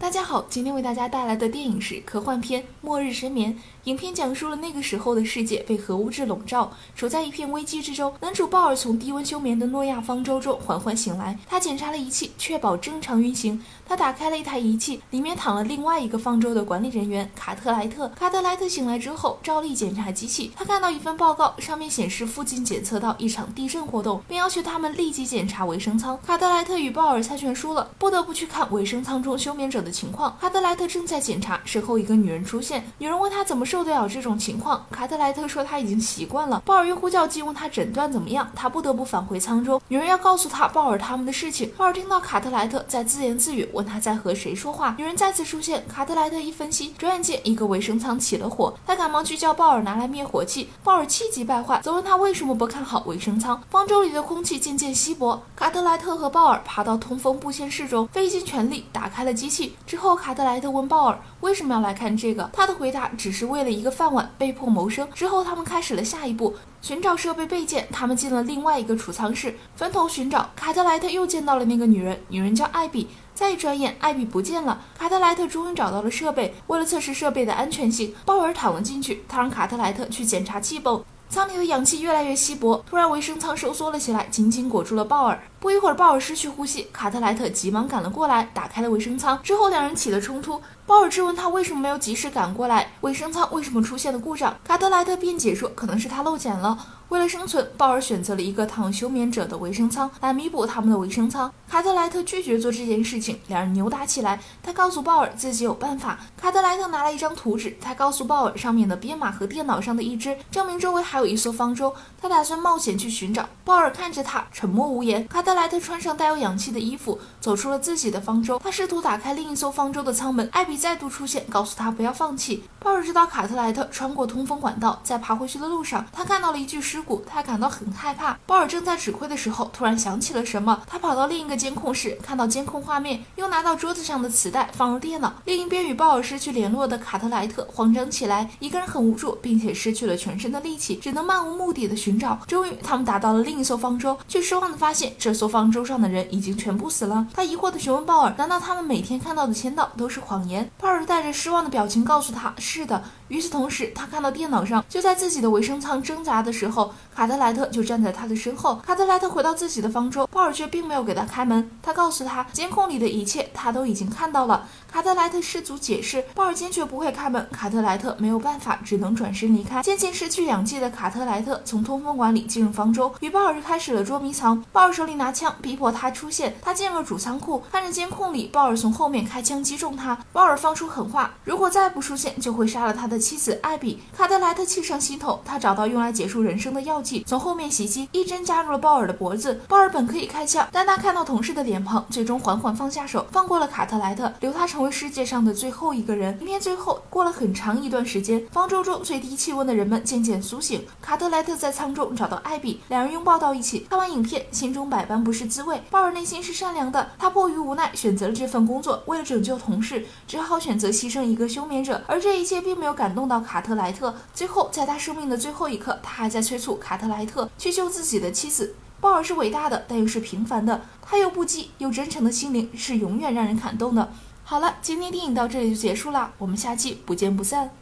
大家好，今天为大家带来的电影是科幻片《末日深眠》。影片讲述了那个时候的世界被核物质笼罩，处在一片危机之中。男主鲍尔从低温休眠的诺亚方舟中缓缓醒来，他检查了仪器，确保正常运行。他打开了一台仪器，里面躺了另外一个方舟的管理人员卡特莱特。卡特莱特醒来之后，照例检查机器。他看到一份报告，上面显示附近检测到一场地震活动，并要求他们立即检查维生舱。卡特莱特与鲍尔猜拳输了，不得不去看维生舱中休眠者的情况。卡特莱特正在检查，身后一个女人出现，女人问他怎么受得了这种情况。卡特莱特说他已经习惯了。鲍尔用呼叫机问他诊断怎么样，他不得不返回舱中。女人要告诉他鲍尔他们的事情。鲍尔听到卡特莱特在自言自语，问他在和谁说话。女人再次出现，卡特莱特一分析，转眼间一个维生舱起了火，他赶忙去叫鲍尔拿来灭火器。鲍尔气急败坏，责问他为什么不看好维生舱。方舟里的空气渐渐稀薄，卡特莱特和鲍尔爬到通风布线室中，费尽全力打开了机器。之后卡特莱特问鲍尔为什么要来看这个，他的回答只是为了一个饭碗被迫谋生。之后他们开始了下一步，寻找设备备件。他们进了另外一个储藏室，分头寻找。卡特莱特又见到了那个女人，女人叫艾比。再一转眼，艾比不见了。卡特莱特终于找到了设备，为了测试设备的安全性，鲍尔躺了进去。他让卡特莱特去检查气泵。舱里的氧气越来越稀薄，突然维生舱收缩了起来，紧紧裹住了鲍尔。不一会儿，鲍尔失去呼吸，卡特莱特急忙赶了过来，打开了维生舱。之后两人起了冲突，鲍尔质问他为什么没有及时赶过来，维生舱为什么出现了故障。卡特莱特辩解说可能是他漏检了。为了生存，鲍尔选择了一个躺休眠者的维生舱来弥补他们的维生舱。卡特莱特拒绝做这件事情，两人扭打起来。他告诉鲍尔自己有办法。卡特莱特拿了一张图纸，他告诉鲍尔上面的编码和电脑上的一支证明周围还有一艘方舟，他打算冒险去寻找。鲍尔看着他沉默无言。卡特莱特穿上带有氧气的衣服，走出了自己的方舟。他试图打开另一艘方舟的舱门，艾比再度出现，告诉他不要放弃。鲍尔知道卡特莱特穿过通风管道，在爬回去的路上，他看到了一具尸骨，他感到很害怕。鲍尔正在指挥的时候，突然想起了什么，他跑到另一个监控室，看到监控画面，又拿到桌子上的磁带放入电脑。另一边与鲍尔失去联络的卡特莱特慌张起来，一个人很无助，并且失去了全身的力气，只能漫无目的的寻找。终于他们达到了另一艘方舟，却失望的发现这艘方舟上的人已经全部死了。他疑惑的询问鲍尔，难道他们每天看到的签到都是谎言？鲍尔带着失望的表情告诉他是的。与此同时，他看到电脑上就在自己的维生舱挣扎的时候，卡特莱特就站在他的身后。卡特莱特回到自己的方舟，鲍尔却并没有给他开门。他告诉他监控里的一切他都已经看到了。卡特莱特试图解释，鲍尔坚决不会开门。卡特莱特没有办法，只能转身离开。渐渐失去氧气的卡特莱特从通风管里进入方舟，与鲍尔开始了捉迷藏。鲍尔手里拿枪，逼迫他出现。他进入主仓库，看着监控里鲍尔从后面开枪击中他。鲍尔放出狠话，如果再不出现，就会杀了他的妻子艾比。卡特莱特气上心头，他找到用来结束人生的药剂，从后面袭击，一针扎入了鲍尔的脖子。鲍尔本可以开枪，但他看到同事的脸庞，最终缓缓放下手，放过了卡特莱特，留他成为世界上的最后一个人。影片最后，过了很长一段时间，方舟中最低气温的人们渐渐苏醒。卡特莱特在舱中找到艾比，两人拥抱到一起。看完影片，心中百般不是滋味。鲍尔内心是善良的，他迫于无奈选择了这份工作，为了拯救同事，只好选择牺牲一个休眠者。而这一切并没有感动到卡特莱特。最后，在他生命的最后一刻，他还在催促卡特莱特去救自己的妻子。鲍尔是伟大的，但又是平凡的。他又不羁又真诚的心灵是永远让人感动的。好了，今天电影到这里就结束了，我们下期不见不散。